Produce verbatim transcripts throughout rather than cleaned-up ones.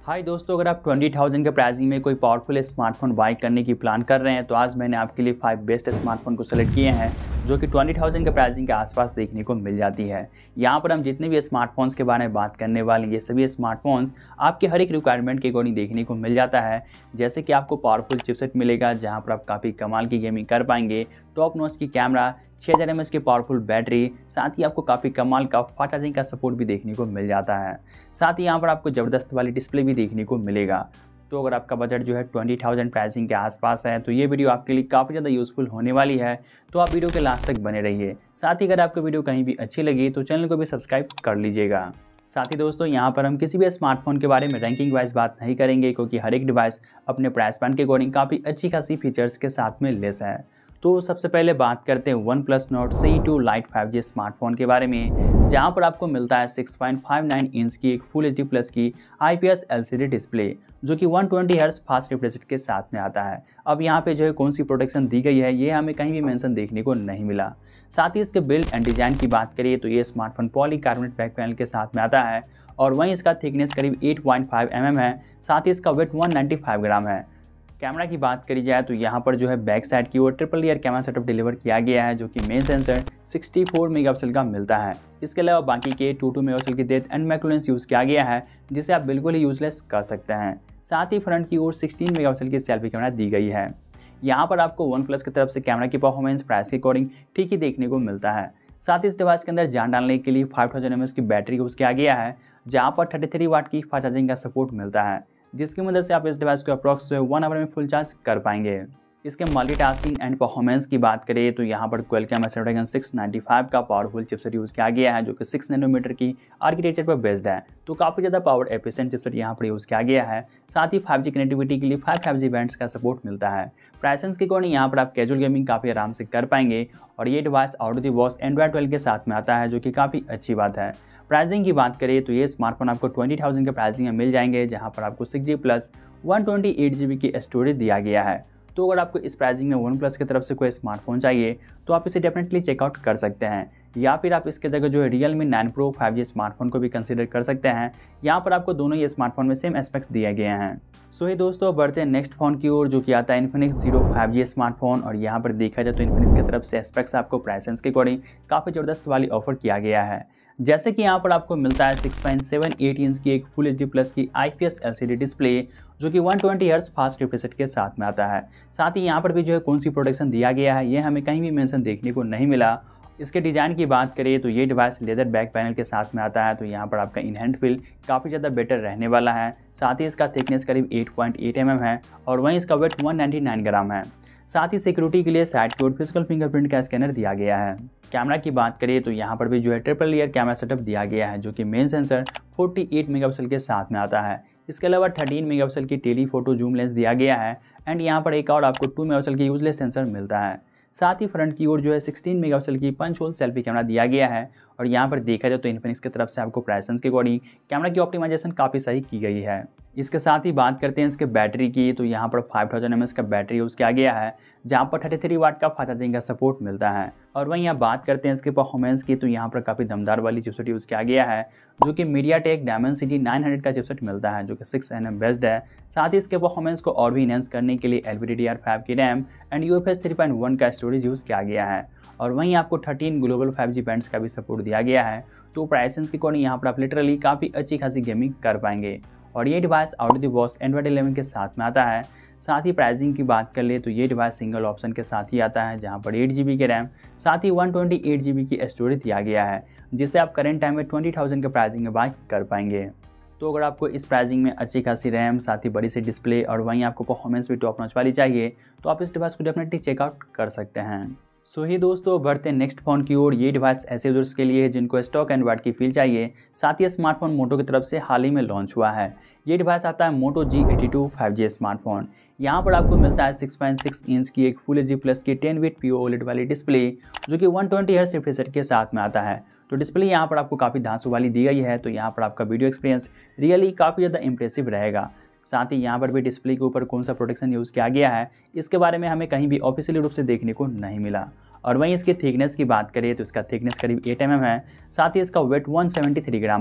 हाय दोस्तों, अगर आप ट्वेंटी थाउजेंड के प्राइसिंग में कोई पावरफुल स्मार्टफोन बाई करने की प्लान कर रहे हैं तो आज मैंने आपके लिए फाइव बेस्ट स्मार्टफोन को सेलेक्ट किए हैं जो कि ट्वेंटी थाउजेंड के प्राइसिंग के आसपास देखने को मिल जाती है। यहाँ पर हम जितने भी स्मार्टफोन्स के बारे में बात करने वाले हैं ये सभी स्मार्टफोन्स आपके हर एक रिक्वायरमेंट के अकॉर्डिंग देखने को मिल जाता है। जैसे कि आपको पावरफुल चिपसेट मिलेगा जहाँ पर आप काफ़ी कमाल की गेमिंग कर पाएंगे, टॉप नॉच की कैमरा, छः हज़ार एम एच की पावरफुल बैटरी, साथ ही आपको काफ़ी कमाल का फास्ट चार्जिंग का सपोर्ट भी देखने को मिल जाता है। साथ ही यहाँ पर आपको ज़बरदस्त वाली डिस्प्ले भी देखने को मिलेगा। तो अगर आपका बजट जो है ट्वेंटी थाउजेंड प्राइसिंग के आसपास है तो ये वीडियो आपके लिए काफ़ी ज़्यादा यूज़फुल होने वाली है, तो आप वीडियो के लास्ट तक बने रहिए। साथ ही अगर आपको वीडियो कहीं भी अच्छी लगी तो चैनल को भी सब्सक्राइब कर लीजिएगा। साथ ही दोस्तों, यहाँ पर हम किसी भी स्मार्टफोन के बारे में रैंकिंग वाइज बात नहीं करेंगे क्योंकि हर एक डिवाइस अपने प्राइस पॉइंट के अकॉर्डिंग काफ़ी अच्छी खासी फीचर्स के साथ में लेस है। तो सबसे पहले बात करते हैं OnePlus Nord CE two lite five G smartphone के बारे में, जहां पर आपको मिलता है six point five nine inch की एक फुल एच डी प्लस की I P S L C D display जो कि one twenty hertz fast refresh के साथ में आता है। अब यहाँ पे जो है कौन सी प्रोटेक्शन दी गई है ये हमें कहीं भी मेंशन देखने को नहीं मिला। साथ ही इसके बिल्ड एंड डिज़ाइन की बात करिए तो ये स्मार्टफोन पॉलीकार्बोनेट बैक पैनल के साथ में आता है और वहीं इसका थिकनेस करीब eight point five M M है। साथ ही इसका weight one ninety five gram है। कैमरा की बात करी जाए तो यहाँ पर जो है बैक साइड की ओर triple rear camera setup deliver किया गया है जो कि main sensor sixty four megapixel का मिलता है। इसके अलावा बाकी के टू टू मेगापिक्सल की depth and macro lens use किया गया है जिसे आप बिल्कुल ही यूजलेस कर सकते हैं। साथ ही फ्रंट की ओर सिक्सटीन मेगापिक्सल की सेल्फी कैमरा दी गई है। यहाँ पर आपको वन प्लस की तरफ से कैमरा की परफॉर्मेंस प्राइस के अकॉर्डिंग ठीक ही देखने को मिलता है। साथ ही इस डिवाइस के अंदर जान डालने के लिए फाइव थाउजेंड एम एच की बैटरी यूज़ किया गया है जहाँ पर थर्टी थ्री वाट की फास्ट चार्जिंग का सपोर्ट मिलता है, जिसकी मदद से आप इस डिवाइस को अप्रॉक्स जो है वन आवर में फुल चार्ज कर पाएंगे। इसके मल्टीटास्किंग एंड परफॉर्मेंस की बात करें तो यहाँ पर Qualcomm Snapdragon six ninety five का पावरफुल चिपसेट यूज़ किया गया है जो कि सिक्स नैनोमीटर की आर्किटेक्चर पर बेस्ड है, तो काफ़ी ज़्यादा पावर एफिशिएंट चिपसेट यहाँ पर यूज़ किया गया है। साथ ही फाइव जी कनेक्टिविटी के लिए फाइव फाइव जी बैंड्स का सपोर्ट मिलता है। प्राइसेंस के अकॉर्डिंग यहाँ पर आप कैजुअल गेमिंग काफ़ी आराम से कर पाएंगे और ये device out of the box Android twelve के साथ में आता है जो कि काफ़ी अच्छी बात है। प्राइसिंग की बात करें तो ये स्मार्टफोन आपको ट्वेंटी थाउजेंड के प्राइसिंग में मिल जाएंगे जहाँ पर आपको six G plus one twenty eight G B की स्टोरेज दिया गया है। तो अगर आपको इस प्राइसिंग में वन प्लस की तरफ से कोई स्मार्टफोन चाहिए तो आप इसे डेफिनेटली चेकआउट कर सकते हैं, या फिर आप इसके जगह जो है Realme nine pro five G smartphone को भी कंसीडर कर सकते हैं। यहाँ पर आपको दोनों ही स्मार्टफोन में सेम एस्पेक्ट्स दिए गए हैं। सो ये दोस्तों, बढ़ते हैं नेक्स्ट फोन की ओर जो कि आता है Infinix zero five G smartphone. और यहाँ पर देखा जाए तो इन्फिनिक्स की तरफ से एस्पेक्ट्स आपको प्राइसेंस के अकॉर्डिंग काफ़ी ज़बरदस्त वाली ऑफर किया गया है। जैसे कि यहाँ पर आपको मिलता है six point seven eight inch की एक फुल एच डी प्लस की I P S L C D display जो कि one twenty hertz fast refresh के साथ में आता है। साथ ही यहाँ पर भी जो है कौन सी प्रोटेक्शन दिया गया है ये हमें कहीं भी मेंशन देखने को नहीं मिला। इसके डिज़ाइन की बात करें तो ये डिवाइस लेदर बैक पैनल के साथ में आता है, तो यहाँ पर आपका इन हैंड फील काफ़ी ज़्यादा बेटर रहने वाला है। साथ ही इसका थिकनेस करीब eight point eight M M है और वहीं इसका weight one ninety nine gram है। साथ ही सिक्योरिटी के लिए साइड की ओर फिजिकल फिंगरप्रिंट का स्कैनर दिया गया है। कैमरा की बात करें तो यहाँ पर भी जो है ट्रिपल ईयर कैमरा सेटअप दिया गया है जो कि main sensor forty eight megapixel के साथ में आता है। इसके अलावा थर्टीन मेगापिक्सल की टेली फोटो जूम लेंस दिया गया है एंड यहाँ पर एक और आपको टू मेगापिक्सल की यूजलेस सेंसर मिलता है। साथ ही फ्रंट की ओर जो है सिक्सटीन मेगापिक्सल की पंच होल सेल्फी कैमरा दिया गया है। और यहाँ पर देखा जाए तो इन्फिनिक्स की तरफ से आपको प्राइसेंस के अकॉर्डिंग कैमरा की ऑप्टिमाइजेशन काफ़ी सही की गई है। इसके साथ ही बात करते हैं इसके बैटरी की, तो यहाँ पर फाइव थाउजेंड एम एच का बैटरी यूज़ किया गया है जहाँ पर थर्टी थ्री वाट का फास्ट चार्जिंग का सपोर्ट मिलता है। और वहीं यहाँ बात करते हैं इसके परफॉर्मेंस की, तो यहाँ पर काफ़ी दमदार वाली चिपसेट यूज़ किया गया है जो कि मीडियाटेक डायमेंसिटी नाइन हंड्रेड का चिपसेट मिलता है जो कि सिक्स एन एम बेस्ड है। साथ ही इसके परफॉर्मेंस को और भी इनहेंस करने के लिए L P D D R five की RAM and U F S three point one का स्टोरेज यूज़ किया गया है। और वहीं आपको thirteen global five G bands का भी सपोर्ट दिया गया है। तो प्राइसेंस के अकॉर्डिंग यहाँ पर आप लिटरली काफ़ी अच्छी खासी गेमिंग कर पाएंगे और ये device out of the box Android eleven के साथ में आता है। साथ ही प्राइसिंग की बात कर ले तो ये डिवाइस सिंगल ऑप्शन के साथ ही आता है जहाँ पर एट जी बी के रैम साथ ही one twenty eight G B की स्टोरेज दिया गया है जिसे आप करेंट टाइम में ट्वेंटी थाउजेंड के प्राइसिंग में बाय कर पाएंगे। तो अगर आपको इस प्राइसिंग में अच्छी खासी रैम साथ ही बड़ी सी डिस्प्ले और वहीं आपको परफॉर्मेंस भी टॉप नॉच वाली चाहिए तो आप इस डिवाइस को डेफिनेटली चेकआउट कर सकते हैं। सो ही दोस्तों, बढ़ते हैं नेक्स्ट फोन की ओर। ये डिवाइस ऐसे यूजर्स के लिए है जिनको स्टॉक एंड्रॉइड की फील चाहिए। साथ ही स्मार्टफोन मोटो की तरफ से हाल ही में लॉन्च हुआ है। ये डिवाइस आता है Moto G eighty two five G smartphone. यहाँ पर आपको मिलता है सिक्स पॉइंट सिक्स इंच की एक फुल एच डी प्लस की ten bit P O OLED वाली डिस्प्ले जो कि one twenty hertz refresh rate के साथ में आता है। तो डिस्प्ले यहाँ पर आपको काफ़ी धांसू वाली दी गई है, तो यहाँ पर आपका वीडियो एक्सपीरियंस रियली काफ़ी ज़्यादा इंप्रेसिव रहेगा। साथ ही यहाँ पर भी डिस्प्ले के ऊपर कौन सा प्रोटेक्शन यूज़ किया गया है इसके बारे में हमें कहीं भी ऑफिशियली रूप से देखने को नहीं मिला। और वहीं इसकी थिकनेस की बात करें तो इसका थिकनेस करीब एट एम एम है। साथ ही इसका weight one seventy three gram है।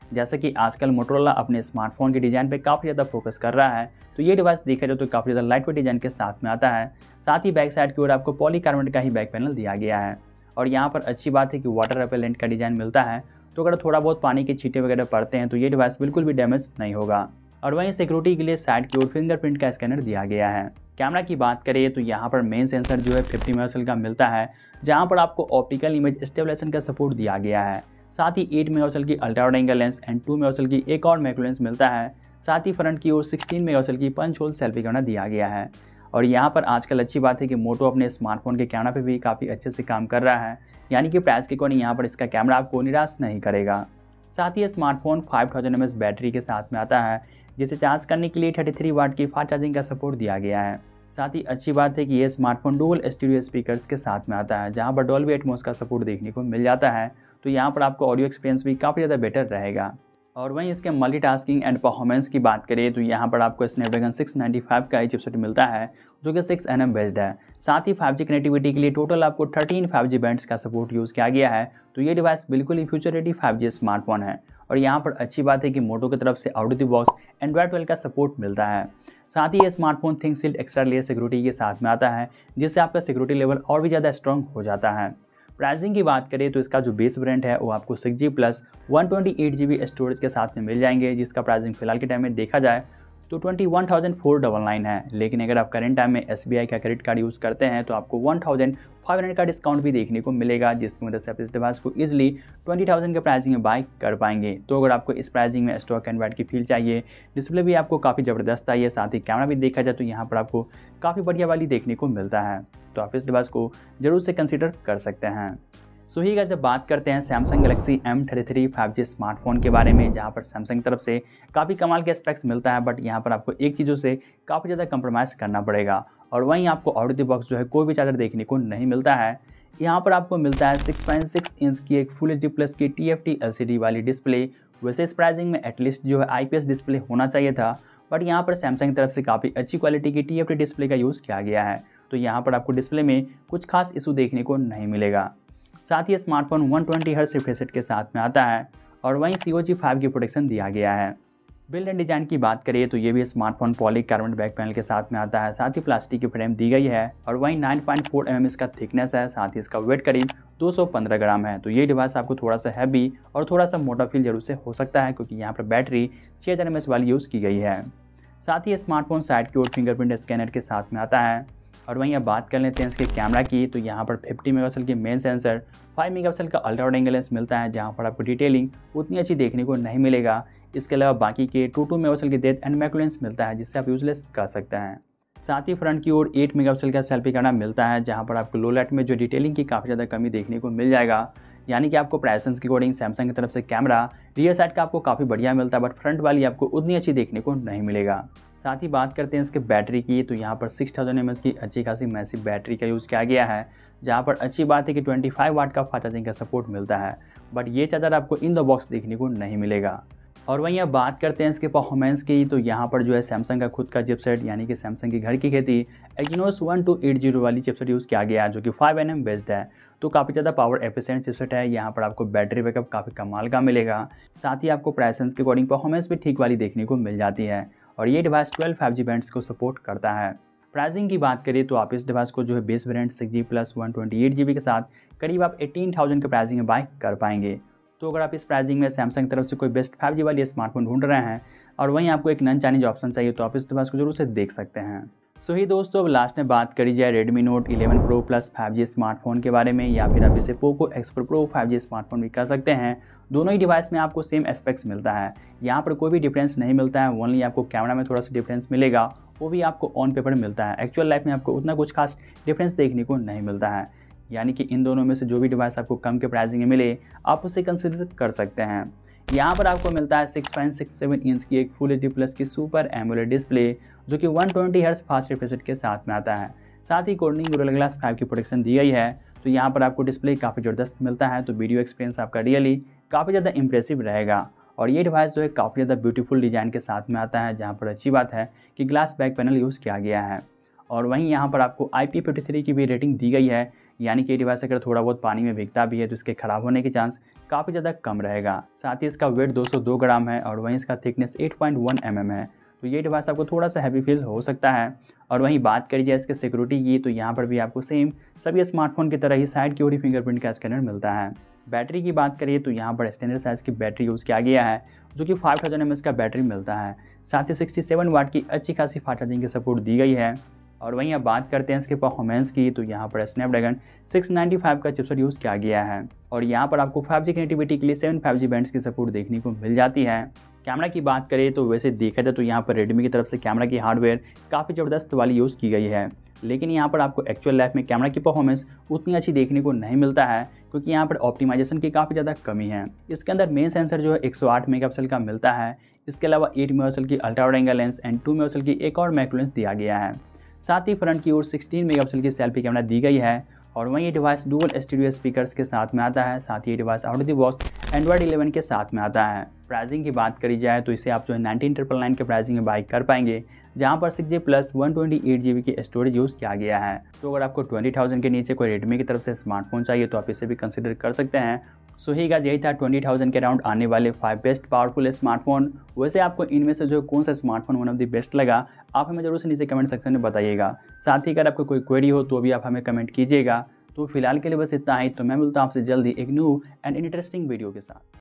जैसा कि आजकल मोटोरोला अपने स्मार्टफोन के डिज़ाइन पे काफ़ी ज़्यादा फोकस कर रहा है, तो ये डिवाइस देखा जाए तो काफ़ी ज़्यादा लाइट वेट डिज़ाइन के साथ में आता है। साथ ही बैक साइड की ओर आपको पॉलीकार्बोनेट का ही बैक पैनल दिया गया है। और यहाँ पर अच्छी बात है कि वाटर रेपेलेंट का डिज़ाइन मिलता है, तो अगर थोड़ा बहुत पानी के छींटे वगैरह पड़ते हैं तो ये डिवाइस बिल्कुल भी डैमेज नहीं होगा। और वहीं सिक्योरिटी के लिए साइड की ओर फिंगरप्रिंट का स्कैनर दिया गया है। कैमरा की बात करें तो यहाँ पर मेन सेंसर जो है फिफ्टी मेगापिक्सल का मिलता है, जहाँ पर आपको ऑप्टिकल इमेज स्टेबलाइजेशन का सपोर्ट दिया गया है। साथ ही एट मेगापिक्सल की ultra wide angle lens and two megapixel की एक और मैक्रो लेंस मिलता है। साथ ही फ्रंट की ओर सिक्सटीन मेगापिक्सल की पंच होल सेल्फी कैमरा दिया गया है। और यहाँ पर आजकल अच्छी बात है कि मोटो अपने स्मार्टफोन के कैमरा पे भी काफ़ी अच्छे से काम कर रहा है, यानी कि प्राइस के अकॉर्डिंग यहाँ पर इसका कैमरा आपको निराश नहीं करेगा। साथ ही smartphone five thousand M H battery के साथ में आता है, जिसे चार्ज करने के लिए थर्टी थ्री वाट की फास्ट चार्जिंग का सपोर्ट दिया गया है। साथ ही अच्छी बात है कि ये स्मार्टफोन डुअल स्टीरियो स्पीकर्स के साथ में आता है, जहाँ पर डॉल्बी एटमॉस का सपोर्ट देखने को मिल जाता है, तो यहाँ पर आपको ऑडियो एक्सपीरियंस भी काफ़ी ज़्यादा बेटर रहेगा। और वहीं इसके मल्टीटास्किंग एंड परफॉर्मेंस की बात करें तो यहाँ पर आपको स्नैपड्रैगन सिक्स नाइंटी फाइव का चिपसेट मिलता है, जो कि सिक्स एन एम बेस्ड है। साथ ही फाइव जी कनेक्टिविटी के लिए टोटल आपको थर्टीन फाइव जी बैंड्स का सपोर्ट यूज़ किया गया है, तो ये डिवाइस बिल्कुल ही future ready five G smartphone है। और यहाँ पर अच्छी बात है कि मोटो की तरफ से out of the box Android twelve का सपोर्ट मिलता है। साथ ही ये smartphone ThinkShield extra layer security के साथ में आता है, जिससे आपका सिक्योरिटी लेवल और भी ज़्यादा स्ट्रॉन्ग हो जाता है। प्राइसिंग की बात करें तो इसका जो बेस वेरिएंट है वो आपको six G plus one twenty eight G B storage के साथ में मिल जाएंगे, जिसका प्राइसिंग फिलहाल के टाइम में देखा जाए तो twenty one thousand four double nine है। लेकिन अगर आप करेंट टाइम में एस बी आई का क्रेडिट कार्ड यूज़ करते हैं तो आपको वन थाउजेंड फाइव हंड्रेड का डिस्काउंट भी देखने को मिलेगा, जिसकी मदद से आप इस डिवाइस को ईजिली ट्वेंटी थाउजेंड के प्राइसिंग में बाय कर पाएंगे। तो अगर आपको इस प्राइसिंग में स्टॉक एंड्रॉइड की फील चाहिए, डिस्प्ले भी आपको काफ़ी ज़बरदस्त चाहिए, साथ ही कैमरा भी देखा जाए तो यहाँ पर आपको काफ़ी बढ़िया वाली देखने को मिलता है, तो आप इस डिवाइस को जरूर से कंसिडर कर सकते हैं। सो ही गाइस, जब बात करते हैं Samsung Galaxy M thirty three five G smartphone के बारे में, जहां पर सैमसंग की तरफ से काफ़ी कमाल के स्पेक्स मिलता है, बट यहां पर आपको एक चीज़ों से काफ़ी ज़्यादा कंप्रोमाइज़ करना पड़ेगा। और वहीं आपको आउट ऑफ द बॉक्स जो है कोई भी चार्जर देखने को नहीं मिलता है। यहाँ पर आपको मिलता है सिक्स पॉइंट सिक्स इंच की एक फुल एच डी प्लस की T F T L C D वाली डिस्प्ले। वैसे इस प्राइसिंग में एटलीस्ट जो है आई पी एस डिस्प्ले होना चाहिए था, बट यहाँ पर सैमसंग की तरफ से काफ़ी अच्छी क्वालिटी की टी एफ टी डिस्प्ले का यूज़ किया गया है, तो यहाँ पर आपको डिस्प्ले में कुछ खास इशू देखने को नहीं मिलेगा। साथ ही smartphone one twenty hertz refresh rate के साथ में आता है, और वहीं सी ओ जी फाइव की प्रोटेक्शन दिया गया है। बिल्ड एंड डिज़ाइन की बात करें तो ये भी स्मार्टफोन पॉलीकार्बोनेट बैक पैनल के साथ में आता है, साथ ही प्लास्टिक की फ्रेम दी गई है, और वहीं nine point four M M इसका थिकनेस है, साथ ही इसका वेट करीब दो सौ पंद्रह ग्राम है। तो ये डिवाइस आपको थोड़ा सा हैवी और थोड़ा सा मोटा फील जरूर से हो सकता है, क्योंकि यहाँ पर बैटरी छः हज़ार एम एच वाली यूज़ की गई है। साथ ही स्मार्टफोन साइड की ओर फिंगरप्रिंट स्कैनर के साथ में आता है। और वहीं अब बात कर लेते हैं इसके कैमरा की, तो यहाँ पर फिफ्टी मेगापिक्सल की मेन सेंसर, फाइव मेगापिक्सल का अल्ट्रा वाइड एंगल लेंस मिलता है, जहाँ पर आपको डिटेलिंग उतनी अच्छी देखने को नहीं मिलेगा। इसके अलावा बाकी के टू टू मेगापिक्सल की डेप्थ एंड मैक्रो लेंस मिलता है, जिससे आप यूजलेस कर सकते हैं। साथ ही फ्रंट की ओर एट मेगापिक्सल का सेल्फी कैमरा मिलता है, जहाँ पर आपको लो लाइट में जो डिटेलिंग की काफ़ी ज़्यादा कमी देखने को मिल जाएगा। यानी कि आपको प्राइसेंस के अकॉर्डिंग सैमसंग की तरफ से कैमरा रियर साइड का आपको काफ़ी बढ़िया मिलता है, बट फ्रंट वाली आपको उतनी अच्छी देखने को नहीं मिलेगा। साथ ही बात करते हैं इसके बैटरी की, तो यहाँ पर सिक्स थाउजेंड एम एच की अच्छी खासी मैसिव बैटरी का यूज़ किया गया है, जहाँ पर अच्छी बात है कि ट्वेंटी फाइव वाट का फास्ट चार्जिंग का सपोर्ट मिलता है, बट ये चार्जर आपको इन द बॉक्स देखने को नहीं मिलेगा। और वहीं अब बात करते हैं इसके परफॉर्मेंस की, तो यहाँ पर जो है सैमसंग का खुद का चिपसेट, यानी कि सैमसंग की घर की खेती Exynos one two eight zero वाली चिपसेट यूज़ किया गया है, जो कि फाइव एन एम बेस्ड है, तो काफ़ी ज़्यादा पावर एफिशिएंट चिपसेट है। यहाँ पर आपको बैटरी बैकअप काफ़ी कमाल का मिलेगा, साथ ही आपको प्राइसेंस के अकॉर्डिंग परफॉर्मेंस भी ठीक वाली देखने को मिल जाती है, और ये device twelve five G bands को सपोर्ट करता है। प्राइसिंग की बात करें तो आप इस डिवाइस को जो है base variant six G plus one twenty eight G B के साथ करीब आप एटीन थाउजेंड के प्राइसिंग में बाय कर पाएंगे। तो अगर आप इस प्राइसिंग में सैमसंग की तरफ से कोई बेस्ट फाइव जी वाली स्मार्टफोन ढूंढ रहे हैं और वहीं आपको एक नॉन चाइनीज ऑप्शन चाहिए, तो आप इस डिवाइस को जरूर से देख सकते हैं। सो ही दोस्तों, अब लास्ट में बात करी जाए Redmi Note eleven Pro Plus five G smartphone के बारे में, या फिर आप इसे Poco X four Pro five G smartphone भी कह सकते हैं। दोनों ही डिवाइस में आपको सेम एस्पेक्ट्स मिलता है, यहाँ पर कोई भी डिफरेंस नहीं मिलता है। ओनली आपको कैमरा में थोड़ा सा डिफरेंस मिलेगा, वो भी आपको ऑन पेपर मिलता है। एक्चुअल लाइफ में आपको उतना कुछ खास डिफरेंस देखने को नहीं मिलता है। यानी कि इन दोनों में से जो भी डिवाइस आपको कम के प्राइसिंग में मिले, आप उसे कंसिडर कर सकते हैं। यहाँ पर आपको मिलता है six point six seven inch की एक फुल एच डी प्लस की सुपर एमोलेड डिस्प्ले, जो कि one twenty hertz fast refresh rate के साथ में आता है। साथ ही कोर्निंग गोरिल्ला ग्लास फाइव की प्रोटेक्शन दी गई है, तो यहाँ पर आपको डिस्प्ले काफ़ी ज़बरदस्त मिलता है, तो वीडियो एक्सपीरियंस आपका रियली काफ़ी ज़्यादा इंप्रेसिव रहेगा। और ये डिवाइस जो है काफ़ी ज़्यादा ब्यूटीफुल डिज़ाइन के साथ में आता है, जहाँ पर अच्छी बात है कि ग्लास बैक पैनल यूज़ किया गया है। और वहीं यहाँ पर आपको आई पी फिफ्टी थ्री की भी रेटिंग दी गई है, यानी कि ये डिवाइस अगर थोड़ा बहुत पानी में भीगता भी है तो इसके ख़राब होने के चांस काफ़ी ज़्यादा कम रहेगा। साथ ही इसका वेट दो सौ दो ग्राम है और वहीं इसका थिकनेस आठ पॉइंट एक एम एम है, तो ये डिवाइस आपको थोड़ा सा हैवी फील हो सकता है। और वहीं बात करी जाए इसके सिक्योरिटी की, तो यहाँ पर भी आपको सेम सभी स्मार्टफोन की तरह ही साइड की ओर ही फिंगरप्रिंट का स्कैनर मिलता है। बैटरी की बात करिए तो यहाँ पर स्टैंडर्ड साइज़ की बैटरी यूज़ किया गया है, जो कि फाइव थाउजेंड एम एच का बैटरी मिलता है। साथ ही सिक्सटी सेवन वाट की अच्छी खासी फास्ट चार्जिंग की सपोर्ट दी गई है। और वहीं अब बात करते हैं इसके परफॉर्मेंस की, तो यहाँ पर स्नैपड्रैगन सिक्स नाइंटी फाइव का चिपसेट यूज़ किया गया है और यहाँ पर आपको फाइव जी कनेक्टिविटी के लिए सेवन फाइव जी बैंड्स की सपोर्ट देखने को मिल जाती है। कैमरा की बात करें तो वैसे देखा जाए तो यहाँ पर रेडमी की तरफ से कैमरा की हार्डवेयर काफ़ी ज़बरदस्त वाली यूज़ की गई है, लेकिन यहाँ पर आपको एक्चुअल लाइफ में कैमरा की परफॉर्मेंस उतनी अच्छी देखने को नहीं मिलता है, क्योंकि यहाँ पर ऑप्टिमाइजेशन की काफ़ी ज़्यादा कमी है। इसके अंदर मेन सेंसर जो है एक सौ आठ मेगापिक्सल का मिलता है। इसके अलावा आठ मेगापिक्सल की ultra wide angle lens and two megapixel की एक और मैक्रो लेंस दिया गया है। साथ ही फ्रंट की ओर सोलह मेगापिक्सल की सेल्फी कैमरा दी गई है और वहीं ये डिवाइस डुअल स्टूडियो स्पीकर्स के साथ में आता है। साथ ही ये device out of the box Android eleven के साथ में आता है। प्राइसिंग की बात करी जाए तो इसे आप जो है नाइनटीन ट्रिपल नाइन के प्राइसिंग में बाई कर पाएंगे, जहां पर six G plus one twenty eight G B की स्टोरेज यूज़ किया गया है। तो अगर आपको ट्वेंटी थाउजेंड के नीचे कोई रेडमी की तरफ से स्मार्टफोन चाहिए तो आप इसे भी कंसिडर कर सकते हैं। सो ही गाइस, यही था ट्वेंटी थाउजेंड के अराउंड आने वाले फाइव बेस्ट पावरफुल स्मार्टफोन। वैसे आपको इनमें से जो कौन सा smartphone one of the best लगा, आप हमें जरूर से नीचे कमेंट सेक्शन में बताइएगा। साथ ही अगर आपको कोई क्वेरी हो तो भी आप हमें कमेंट कीजिएगा। तो फिलहाल के लिए बस इतना ही, तो मैं मिलता हूँ आपसे जल्दी एक न्यू एंड इंटरेस्टिंग वीडियो के साथ।